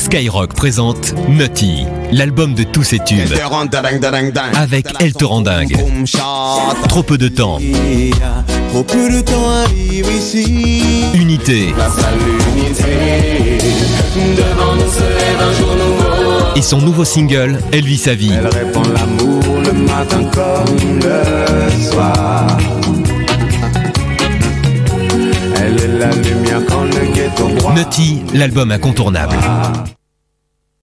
Skyrock présente Naughty, l'album de tous ses tubes. Avec Elle te rend dingue. Trop peu de temps. Unité. Et son nouveau single, Elle vit sa vie. Elle répand l'amour le matin comme le soir. Elle est la lumière quand le ghetto broie. Naughty, l'album incontournable.